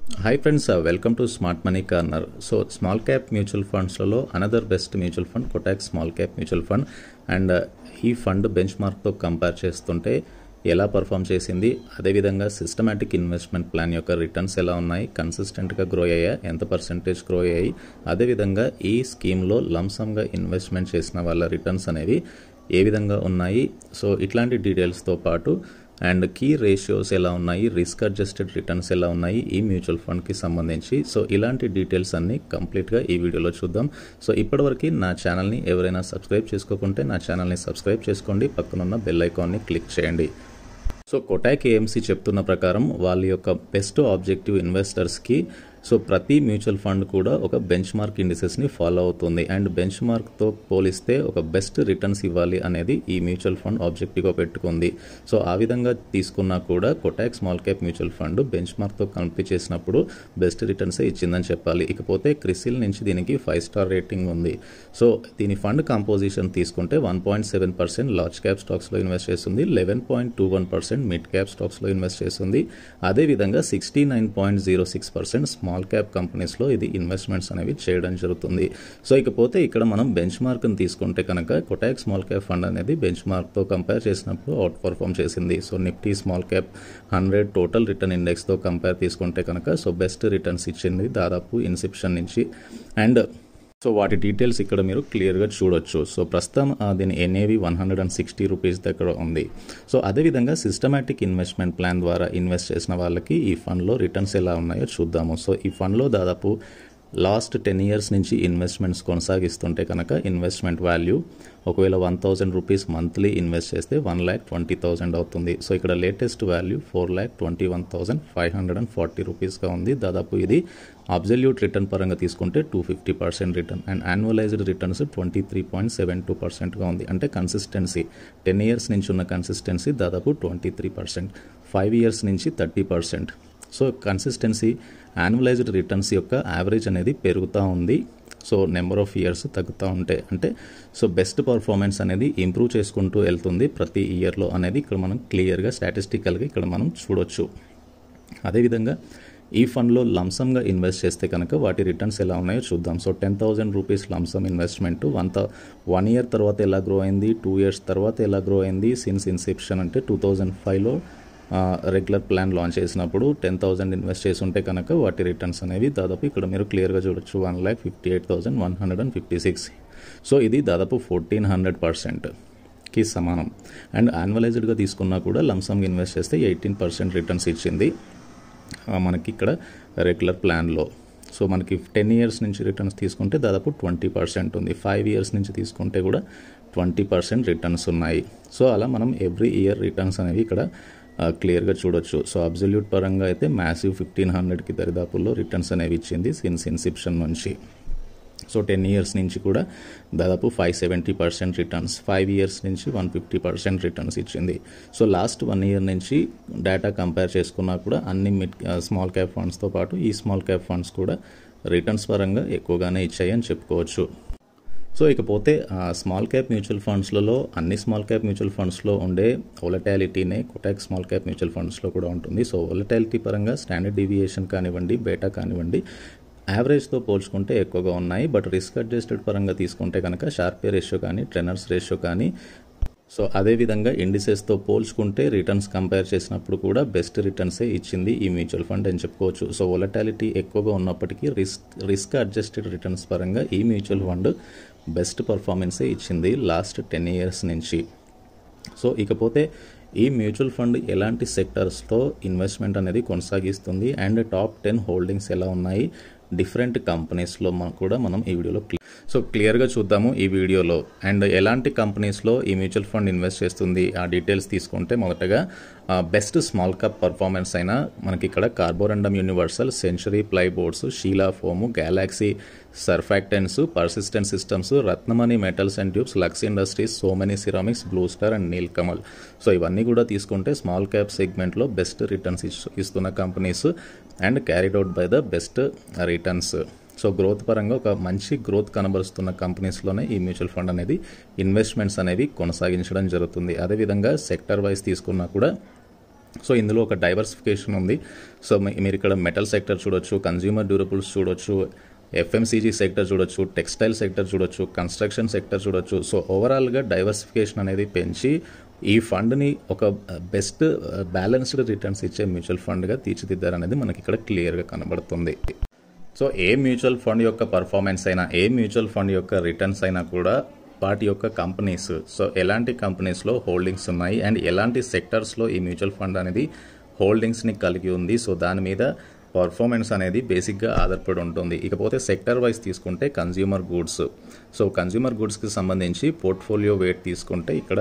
Hi friends, welcome to Smart Money Corner. So small cap mutual funds లలో another best mutual fund Kotak small cap mutual fund and ఈ fund benchmark తో compare చేస్తుంటే ఎలా perform చేసింది, అదేవిధంగా systematic investment plan యొక్క returns ఎలా ఉన్నాయి, కన్సిస్టెంట్గా గ్రో అయ్యా, ఎంత పర్సెంటేజ్ గ్రో అయ్యాయి, అదేవిధంగా ఈ స్కీమ్లో లంసమ్గా ఇన్వెస్ట్మెంట్ చేసిన వాళ్ళ రిటర్న్స్ అనేవి ఏ విధంగా ఉన్నాయి. సో ఇట్లాంటి డీటెయిల్స్తో పాటు అండ్ కీ రేషియోస్ ఎలా ఉన్నాయి, రిస్క్ అడ్జస్టెడ్ రిటర్న్స్ ఎలా ఉన్నాయి ఈ మ్యూచువల్ ఫండ్కి సంబంధించి. సో ఇలాంటి డీటెయిల్స్ అన్నీ కంప్లీట్గా ఈ వీడియోలో చూద్దాం. సో ఇప్పటివరకు నా ఛానల్ని ఎవరైనా సబ్స్క్రైబ్ చేసుకోకుంటే నా ఛానల్ని సబ్స్క్రైబ్ చేసుకోండి, పక్కనున్న బెల్ ఐకాన్ని క్లిక్ చేయండి. సో కోటాక్ ఏఎంసీ చెప్తున్న ప్రకారం వాళ్ళ యొక్క బెస్ట్ ఆబ్జెక్టివ్ ఇన్వెస్టర్స్కి సో ప్రతి మ్యూచువల్ ఫండ్ కూడా ఒక బెంచ్ మార్క్ ఇండిసెస్ని ఫాలో అవుతుంది అండ్ బెంచ్ మార్క్తో పోలిస్తే ఒక బెస్ట్ రిటర్న్స్ ఇవ్వాలి అనేది ఈ మ్యూచువల్ ఫండ్ ఆబ్జెక్టివ్గా పెట్టుకుంది. సో ఆ విధంగా తీసుకున్నా కూడా Kotak small cap mutual fund బెంచ్ మార్క్తో కంపేర్ చేసినప్పుడు బెస్ట్ రిటర్న్సే ఇచ్చిందని చెప్పాలి. ఇకపోతే క్రిసిల్ నుంచి దీనికి 5 స్టార్ రేటింగ్ ఉంది. సో దీని ఫండ్ కంపోజిషన్ తీసుకుంటే 1.7% లార్జ్ క్యాప్ స్టాక్స్లో ఇన్వెస్ట్ చేస్తుంది, 11.21% మిడ్ క్యాప్ స్టాక్స్లో ఇన్వెస్ట్ చేస్తుంది, అదేవిధంగా 69.06% స్మాల్ క్యాప్ కంపెనీస్లో ఇది ఇన్వెస్ట్మెంట్స్ అనేవి చేయడం జరుగుతుంది. సో ఇకపోతే ఇక్కడ మనం బెంచ్ మార్క్ని తీసుకుంటే కనుక కోటాక్ స్మాల్ క్యాప్ ఫండ్ అనేది బెంచ్ మార్క్తో కంపేర్ చేసినప్పుడు అవుట్ పర్ఫామ్ చేసింది. So Nifty small cap 100 total return ఇండెక్స్తో కంపేర్ తీసుకుంటే కనుక సో బెస్ట్ రిటర్న్స్ ఇచ్చింది దాదాపు ఇన్సెప్షన్ నుంచి. అండ్ సో వాటి డీటెయిల్స్ ఇక్కడ మీరు క్లియర్గా చూడొచ్చు. సో ప్రస్తుతం దీని ఎన్ఏవి 160 రూపీస్ దగ్గర ఉంది. సో అదేవిధంగా సిస్టమాటిక్ ఇన్వెస్ట్మెంట్ ప్లాన్ ద్వారా ఇన్వెస్ట్ చేసిన వాళ్ళకి ఈ ఫండ్లో రిటర్న్స్ ఎలా ఉన్నాయో చూద్దాము. సో ఈ ఫండ్లో దాదాపు లాస్ట్ 10 ఇయర్స్ నుంచి ఇన్వెస్ట్మెంట్స్ కొనసాగిస్తుంటే కనుక ఇన్వెస్ట్మెంట్ వాల్యూ ఒకవేళ 1000 రూపీస్ మంత్లీ ఇన్వెస్ట్ చేస్తే 1,20,000 అవుతుంది. సో ఇక్కడ లేటెస్ట్ వాల్యూ 4,21,540 రూపీస్గా ఉంది. దాదాపు ఇది అబ్జల్యూట్ రిటర్న్ పరంగా తీసుకుంటే 250% రిటర్న్ అండ్ యాన్యువలైజ్డ్ రిటర్న్స్ 23.72%గా ఉంది. అంటే కన్సిస్టెన్సీ 10 ఇయర్స్ నుంచి ఉన్న కన్సిస్టెన్సీ దాదాపు 23%, 5 ఇయర్స్ నుంచి 30%. సో కన్సిస్టెన్సీ యాన్యువలైజ్డ్ రిటర్న్స్ యొక్క యావరేజ్ అనేది పెరుగుతూ ఉంది. సో నెంబర్ ఆఫ్ ఇయర్స్ తగ్గుతూ ఉంటాయి. అంటే సో బెస్ట్ పర్ఫార్మెన్స్ అనేది ఇంప్రూవ్ చేసుకుంటూ వెళ్తుంది ప్రతి ఇయర్లో అనేది ఇక్కడ మనం క్లియర్గా స్టాటిస్టికల్గా ఇక్కడ మనం చూడొచ్చు. అదేవిధంగా ఈ ఫండ్లో లంసమ్గా ఇన్వెస్ట్ చేస్తే కనుక వాటి రిటర్న్స్ ఎలా ఉన్నాయో చూద్దాం. So 10,000 rupees lump sum investment 1 year తర్వాత ఎలా గ్రో అయింది, 2 ఇయర్స్ తర్వాత ఎలా గ్రో అయింది, సిన్స్ ఇన్సెప్షన్ అంటే 2005లో రెగ్యులర్ ప్లాన్ లాంచ్ చేసినప్పుడు 10,000 ఇన్వెస్ట్ చేసి ఉంటే కనుక వాటి రిటర్న్స్ అనేవి దాదాపు ఇక్కడ మీరు క్లియర్గా చూడొచ్చు 1,58,156. సో ఇది దాదాపు 1,400%కి సమానం. అండ్ యాన్యువలైజ్డ్గా తీసుకున్నా కూడా లంసమ్గా ఇన్వెస్ట్ చేస్తే 18% రిటర్న్స్ ఇచ్చింది మనకి ఇక్కడ రెగ్యులర్ ప్లాన్లో. సో మనకి 10 ఇయర్స్ నుంచి రిటర్న్స్ తీసుకుంటే దాదాపు 20% ఉంది, 5 ఇయర్స్ నుంచి తీసుకుంటే కూడా 20% రిటర్న్స్ ఉన్నాయి. సో అలా మనం ఎవ్రీ ఇయర్ రిటర్న్స్ అనేవి ఇక్కడ క్లియర్గా చూడొచ్చు. సో అబ్జల్యూట్ పరంగా అయితే మ్యాసివ్ 1,500కి దరిదాపుల్లో రిటర్న్స్ అనేవి ఇచ్చింది సిన్స్ ఇన్సెప్షన్ నుంచి. సో 10 ఇయర్స్ నుంచి కూడా దాదాపు 570% రిటర్న్స్, 5 ఇయర్స్ నుంచి 150% రిటర్న్స్ ఇచ్చింది. సో లాస్ట్ 1 ఇయర్ నుంచి డేటా కంపేర్ చేసుకున్నా కూడా అన్ని స్మాల్ క్యాప్ ఫండ్స్తో పాటు ఈ స్మాల్ క్యాప్ ఫండ్స్ కూడా రిటర్న్స్ పరంగా ఎక్కువగానే ఇచ్చాయి అని చెప్పుకోవచ్చు. సో ఇకపోతే స్మాల్ క్యాప్ మ్యూచువల్ ఫండ్స్లలో అన్ని స్మాల్ క్యాప్ మ్యూచువల్ ఫండ్స్లో ఉండే వొలటాలిటీనే కోటాక్ స్మాల్ క్యాప్ మ్యూచువల్ ఫండ్స్లో కూడా ఉంటుంది. సో వొలటాలిటీ పరంగా స్టాండర్డ్ డీవియేషన్ కానివ్వండి, బేటా కానివ్వండి యావరేజ్తో పోల్చుకుంటే ఎక్కువగా ఉన్నాయి. బట్ రిస్క్ అడ్జస్టెడ్ పరంగా తీసుకుంటే కనుక షార్పే రేషియో కానీ, ట్రెనర్స్ రేషియో కానీ, సో అదేవిధంగా ఇండిసెస్తో పోల్చుకుంటే రిటర్న్స్ కంపేర్ చేసినప్పుడు కూడా బెస్ట్ రిటర్న్సే ఇచ్చింది ఈ మ్యూచువల్ ఫండ్ అని చెప్పుకోవచ్చు. సో వొలటాలిటీ ఎక్కువగా ఉన్నప్పటికీ రిస్క్ అడ్జస్టెడ్ రిటర్న్స్ పరంగా ఈ మ్యూచువల్ ఫండ్ బెస్ట్ పర్ఫార్మెన్సే ఇచ్చింది లాస్ట్ 10 ఇయర్స్ నుంచి. సో ఇకపోతే ఈ మ్యూచువల్ ఫండ్ ఎలాంటి సెక్టర్స్తో ఇన్వెస్ట్మెంట్ అనేది కొనసాగిస్తుంది అండ్ టాప్ 10 హోల్డింగ్స్ ఎలా ఉన్నాయి డిఫరెంట్ కంపెనీస్లో కూడా మనం ఈ వీడియోలో క్లియర్గా చూద్దాము ఈ వీడియోలో. అండ్ ఎలాంటి కంపెనీస్లో ఈ మ్యూచువల్ ఫండ్ ఇన్వెస్ట్ చేస్తుంది ఆ డీటెయిల్స్ తీసుకుంటే మొదటగా బెస్ట్ స్మాల్ క్యాప్ పర్ఫార్మెన్స్ అయిన మనకి ఇక్కడ Carborundum Universal, Century Plyboards, Sheela Foam, Galaxy Surfactants, Persistent Systems, Ratnamani Metals and Tubes, Lux Industries, Somany Ceramics, Blue Star and Nilkamal. So ఇవన్నీ కూడా తీసుకుంటే స్మాల్ క్యాప్ సెగ్మెంట్లో బెస్ట్ రిటర్న్స్ ఇస్తున్న companies and carried out by the best returns. So growth పరంగా ఒక మంచి growth కనబరుస్తున్న కంపెనీస్లోనే ఈ mutual fund అనేది ఇన్వెస్ట్మెంట్స్ అనేవి కొనసాగించడం జరుగుతుంది. అదేవిధంగా సెక్టర్ వైజ్ తీసుకున్నా కూడా సో ఇందులో ఒక డైవర్సిఫికేషన్ ఉంది. సో మీరు ఇక్కడ మెటల్ సెక్టర్ చూడొచ్చు, కన్జ్యూమర్ డ్యూరబుల్స్ చూడొచ్చు, ఎఫ్ఎంసీజీ సెక్టర్ చూడొచ్చు, టెక్స్టైల్ సెక్టర్ చూడొచ్చు, కన్స్ట్రక్షన్ సెక్టర్ చూడొచ్చు. సో ఓవరాల్గా డైవర్సిఫికేషన్ అనేది పెంచి ఈ ఫండ్ని ఒక బెస్ట్ బ్యాలెన్స్డ్ రిటర్న్స్ ఇచ్చే మ్యూచువల్ ఫండ్గా తీర్చిదిద్దారనేది మనకి ఇక్కడ క్లియర్గా కనబడుతుంది. సో ఏ మ్యూచువల్ ఫండ్ యొక్క పర్ఫార్మెన్స్ అయినా, ఏ మ్యూచువల్ ఫండ్ యొక్క రిటర్న్స్ అయినా కూడా వాటి యొక్క కంపెనీస్, సో ఎలాంటి కంపెనీస్లో హోల్డింగ్స్ ఉన్నాయి అండ్ ఎలాంటి సెక్టర్స్లో ఈ మ్యూచువల్ ఫండ్ అనేది హోల్డింగ్స్ని కలిగి ఉంది, సో దాని మీద పర్ఫార్మెన్స్ అనేది బేసిక్గా ఆధారపడి ఉంటుంది. ఇకపోతే సెక్టర్ వైజ్ తీసుకుంటే కన్జ్యూమర్ గూడ్స్, సో కన్జ్యూమర్ గూడ్స్కి సంబంధించి పోర్ట్ఫోలియో వెయిట్ తీసుకుంటే ఇక్కడ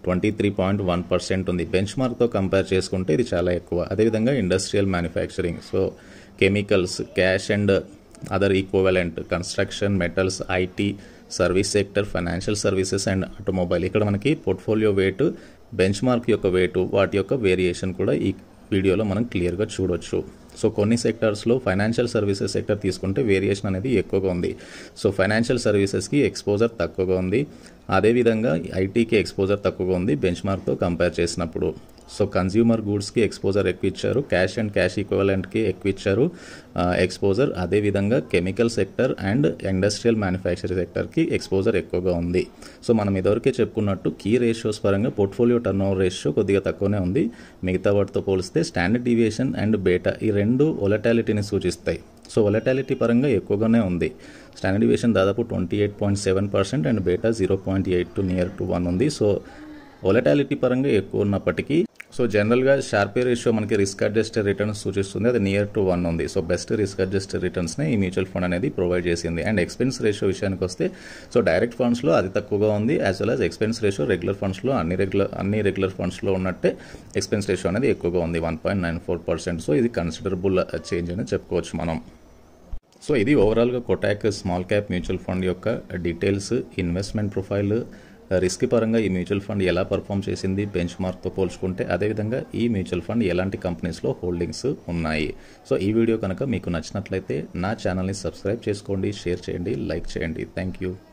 23.1% ఉంది. బెంచ్ మార్క్తో కంపేర్ చేసుకుంటే ఇది చాలా ఎక్కువ. అదేవిధంగా industrial manufacturing, so chemicals, cash and other equivalent, construction, metals, IT, service sector, financial services and automobile. ఇక్కడ మనకి పోర్ట్ఫోలియో వెయిట్, బెంచ్ మార్క్ యొక్క వెయిట్, వాటి యొక్క వేరియేషన్ కూడా ఈ వీడియోలో మనం క్లియర్గా చూడొచ్చు. సో కొన్ని సెక్టర్స్లో ఫైనాన్షియల్ సర్వీసెస్ సెక్టర్ తీసుకుంటే వేరియేషన్ అనేది ఎక్కువగా ఉంది. సో ఫైనాన్షియల్ సర్వీసెస్కి ఎక్స్పోజర్ తక్కువగా ఉంది, అదేవిధంగా ఐటీకి ఎక్స్పోజర్ తక్కువగా ఉంది బెంచ్ మార్క్తో కంపేర్ చేసినప్పుడు. సో కన్జ్యూమర్ గూడ్స్కి ఎక్స్పోజర్ ఎక్కువ ఇచ్చారు, క్యాష్ అండ్ క్యాష్ ఈక్వలెంట్కి ఎక్కువ ఇచ్చారు ఎక్స్పోజర్, అదేవిధంగా chemical sector and industrial manufacturing సెక్టర్కి ఎక్స్పోజర్ ఎక్కువగా ఉంది. సో మనం ఇదివరకే చెప్పుకున్నట్టు కీ రేషియోస్ పరంగా పోర్ట్ఫోలియో టర్న్ ఓవర్ రేషియో కొద్దిగా తక్కువనే ఉంది మిగతా వాటితో పోలిస్తే. స్టాండర్డ్ డీవియేషన్ అండ్ బేటా ఈ రెండు వొలటాలిటీని సూచిస్తాయి. సో వొలటాలిటీ పరంగా ఎక్కువగానే ఉంది. స్టాండర్డ్ డీవియేషన్ దాదాపు 28.7% అండ్ బేటా 0.82 నియర్ టు 1 ఉంది. సో వొలటాలిటీ పరంగా ఎక్కువ ఉన్నప్పటికీ సో జనరల్గా షార్పే రేషియో మనకి రిస్క్ అడ్జస్టెడ్ రిటర్న్స్ సూచిస్తుంది, అది నియర్ టు 1 ఉంది. సో బెస్ట్ రిస్క్ అడ్జస్టెడ్ రిటర్న్స్ని ఈ మ్యూచువల్ ఫండ్ అనేది ప్రొవైడ్ చేసింది. అండ్ ఎక్స్పెన్స్ రేషియో విషయానికి వస్తే సో డైరెక్ట్ ఫండ్స్లో అది తక్కువగా ఉంది, as well as expense ratio regular ఫండ్స్లో అన్ని రెగ్యులర్ ఫండ్స్లో ఉన్నట్టే ఎక్స్పెన్స్ రేషియో అనేది ఎక్కువగా ఉంది, 1.94%. సో ఇది కన్సిడరబుల్ చేంజ్ అని చెప్పుకోవచ్చు మనం. సో ఇది ఓవరాల్గా Kotak small cap mutual fund యొక్క డీటెయిల్స్, ఇన్వెస్ట్మెంట్ ప్రొఫైల్, రిస్క్ పరంగా ఈ మ్యూచువల్ ఫండ్ ఎలా పర్ఫామ్ చేసింది బెంచ్ మార్క్తో పోల్చుకుంటే, అదేవిధంగా ఈ మ్యూచువల్ ఫండ్ ఎలాంటి కంపెనీస్లో హోల్డింగ్స్ ఉన్నాయి. సో ఈ వీడియో కనుక మీకు నచ్చినట్లయితే నా ఛానల్ని సబ్స్క్రైబ్ చేసుకోండి, షేర్ చేయండి, లైక్ చేయండి. Thank you.